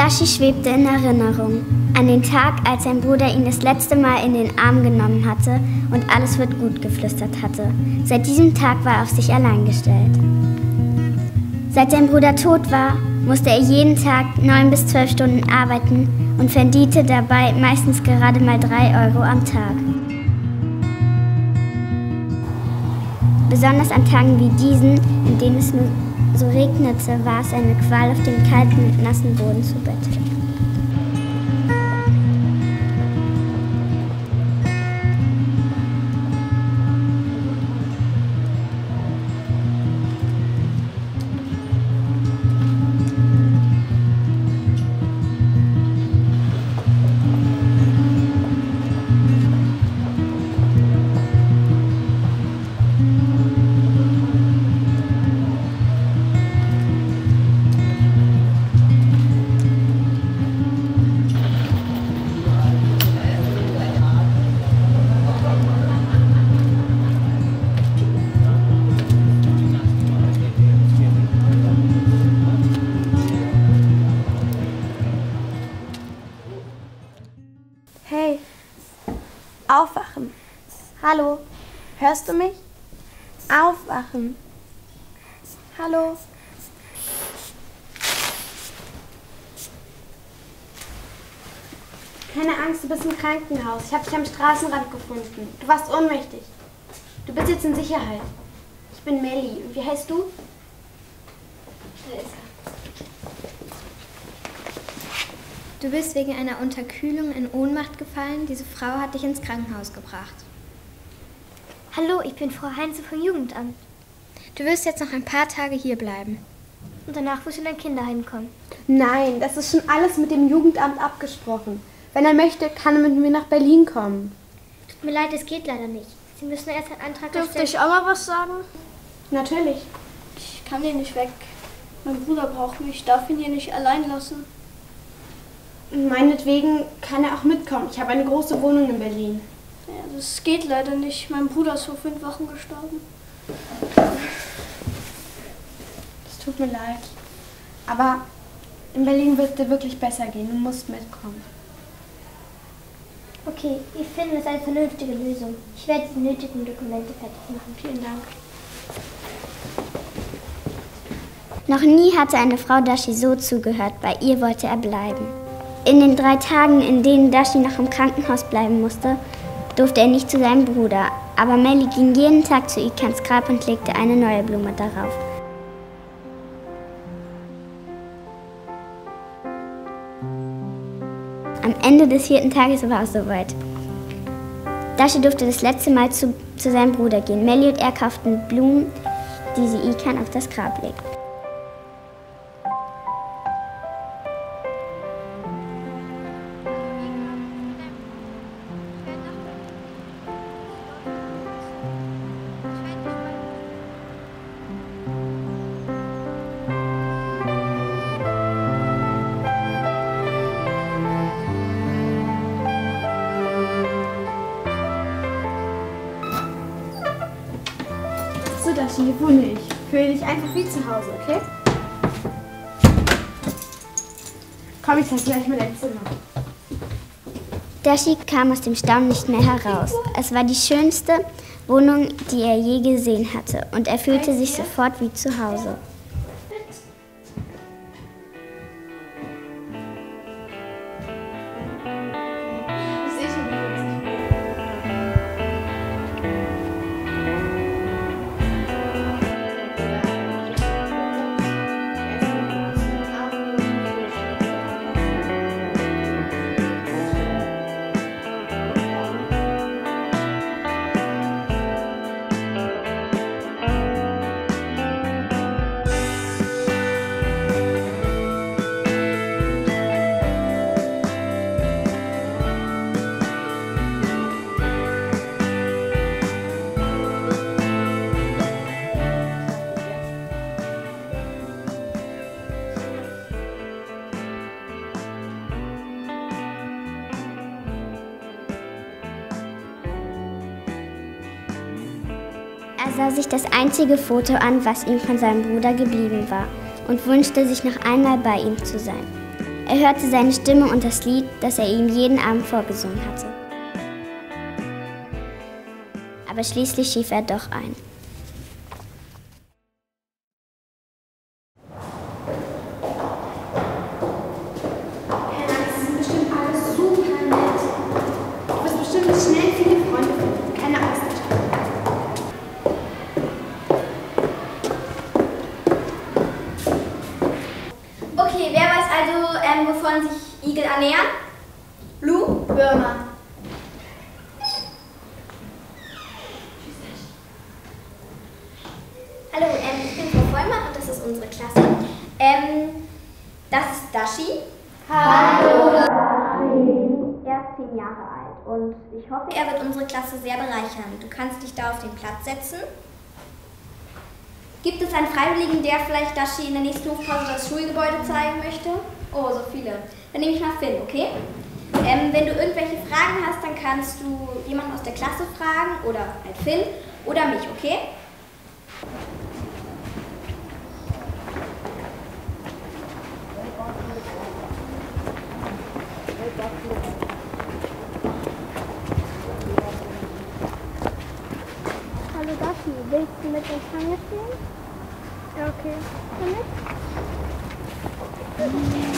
Dashi schwebte in Erinnerung an den Tag, als sein Bruder ihn das letzte Mal in den Arm genommen hatte und alles wird gut geflüstert hatte. Seit diesem Tag war er auf sich allein gestellt. Seit sein Bruder tot war, musste er jeden Tag 9 bis 12 Stunden arbeiten und verdiente dabei meistens gerade mal 3 Euro am Tag. Besonders an Tagen wie diesen, in denen es nur so regnete, war es eine Qual, auf dem kalten, nassen Boden zu betteln. Hey, aufwachen. Hallo, hörst du mich? Aufwachen. Hallo. Keine Angst, du bist im Krankenhaus. Ich habe dich am Straßenrand gefunden. Du warst ohnmächtig. Du bist jetzt in Sicherheit. Ich bin Melli. Und wie heißt du? Da ist er. Du bist wegen einer Unterkühlung in Ohnmacht gefallen. Diese Frau hat dich ins Krankenhaus gebracht. Hallo, ich bin Frau Heinze vom Jugendamt. Du wirst jetzt noch ein paar Tage hier bleiben. Und danach wirst du in ein Kinderheim kommen. Nein, das ist schon alles mit dem Jugendamt abgesprochen. Wenn er möchte, kann er mit mir nach Berlin kommen. Tut mir leid, es geht leider nicht. Sie müssen erst einen Antrag Dürfte ich auch mal was sagen? Natürlich. Ich kann hier nicht weg. Mein Bruder braucht mich. Ich darf ihn hier nicht allein lassen. Meinetwegen kann er auch mitkommen. Ich habe eine große Wohnung in Berlin. Ja, das geht leider nicht. Mein Bruder ist vor 5 Wochen gestorben. Es tut mir leid. Aber in Berlin wird es dir wirklich besser gehen. Du musst mitkommen. Okay, ich finde es eine vernünftige Lösung. Ich werde die nötigen Dokumente fertig machen. Vielen Dank. Noch nie hatte eine Frau Dashi so zugehört. Bei ihr wollte er bleiben. In den 3 Tagen, in denen Dashi noch im Krankenhaus bleiben musste, durfte er nicht zu seinem Bruder. Aber Melli ging jeden Tag zu Ikans Grab und legte eine neue Blume darauf. Am Ende des 4. Tages war es soweit. Dashi durfte das letzte Mal zu seinem Bruder gehen. Melli und er kauften Blumen, die sie Ikan auf das Grab legten. So, Dashi, hier wohne ich. Fühle dich einfach wie zu Hause, okay? Komm, ich zeig gleich mal dein Zimmer. Dashi kam aus dem Staunen nicht mehr heraus. Es war die schönste Wohnung, die er je gesehen hatte, und er fühlte sich sofort wie zu Hause. Er sah sich das einzige Foto an, was ihm von seinem Bruder geblieben war, und wünschte sich noch einmal bei ihm zu sein. Er hörte seine Stimme und das Lied, das er ihm jeden Abend vorgesungen hatte. Aber schließlich schlief er doch ein. Das sind bestimmt alles super nett. Du wirst bestimmt schnell viele Freunde finden. Keine Angst. Okay, wer weiß also, wovon sich Igel ernähren? Lou? Würmer. Hallo, ich bin Frau Vollmann und das ist unsere Klasse. Das ist Dashi. Hallo. Er ist 10 Jahre alt und ich hoffe, er wird unsere Klasse sehr bereichern. Du kannst dich da auf den Platz setzen. Gibt es einen Freiwilligen, der vielleicht Dashi in der nächsten Hofpause das Schulgebäude zeigen möchte? Oh, so viele. Dann nehme ich mal Finn, okay? Wenn du irgendwelche Fragen hast, dann kannst du jemanden aus der Klasse fragen oder halt Finn oder mich, okay? Hallo Dashi, willst du mit uns Fange spielen? Ja, okay. Komm mit.